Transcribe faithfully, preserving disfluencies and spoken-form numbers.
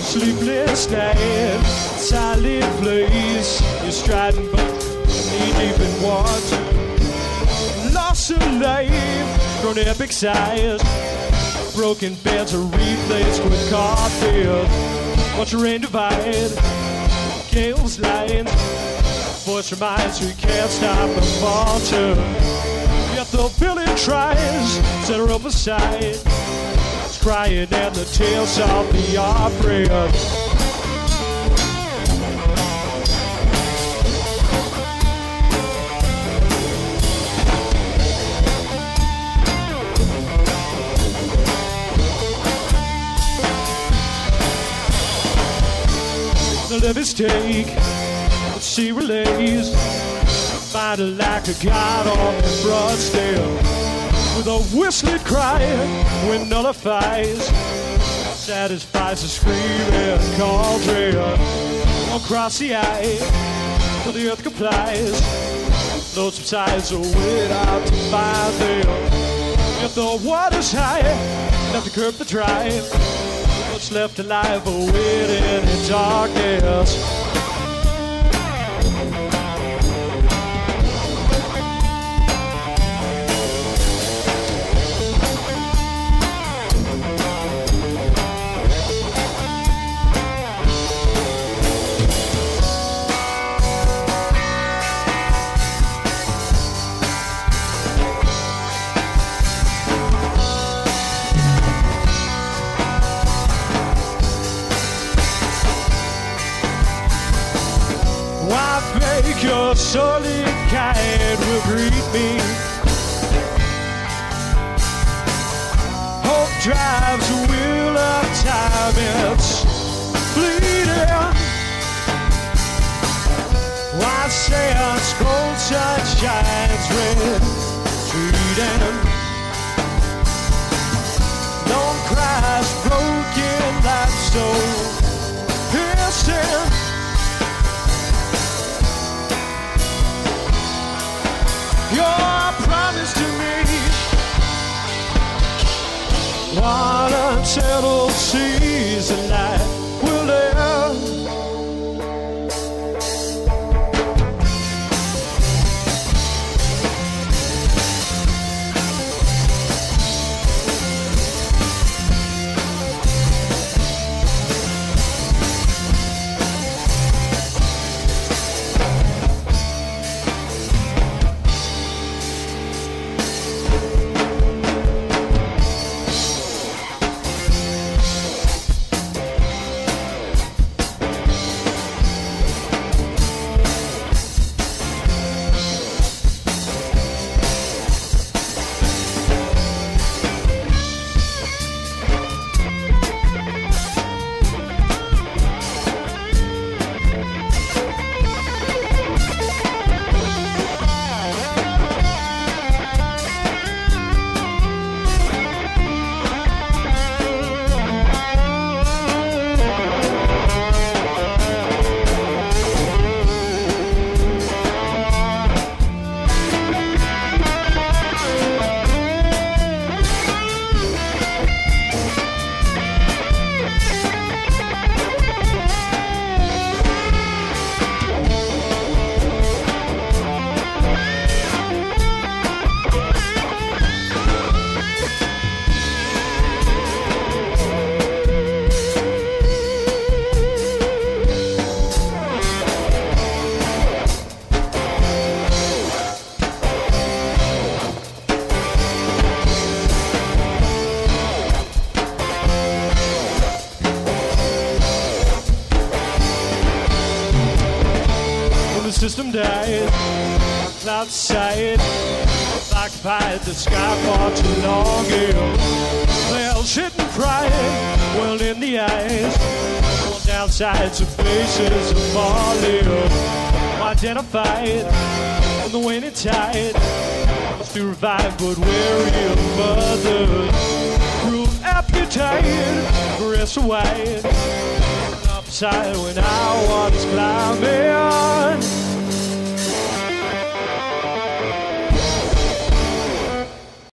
Sleepless night, silent place. You're striding but knee deep in water. Lost in life, grown epic size. Broken beds are replaced with coffins. Watch the rain divide, gales line. Voice reminds you can't stop the falter. Yet the villain tries, set her up aside. It's crying and the tales of the opera. The levees take, the sea relays. Find it like a god on the broad steel. With a whistling cry, wind nullifies. Satisfies the screaming cauldron. Across the eye, till the earth complies. Flow subsides without to find them. If the water's high, enough to curb the drive. What's left alive awaiting in darkness. Your solid kind will greet me. Hope drives the wheel of time, it's bleeding. White sands, cold sun shines red, treating. Long cries, broken life, so piercing. Your promise to me, one unsettled season light will live. System died, outside, occupied the sky for too long ago. Well, sitting crying, well in the eyes, on downsides of faces of falling, identified on the waning tide, must be revived but weary of mothers, cruel appetite, breasts wide, upside when I was climbing.